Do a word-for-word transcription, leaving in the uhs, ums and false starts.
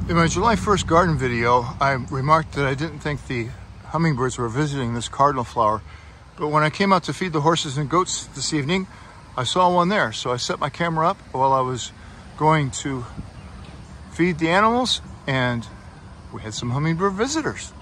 In my July first garden video, I remarked that I didn't think the hummingbirds were visiting this cardinal flower, but when I came out to feed the horses and goats this evening, I saw one there. So I set my camera up while I was going to feed the animals, and we had some hummingbird visitors.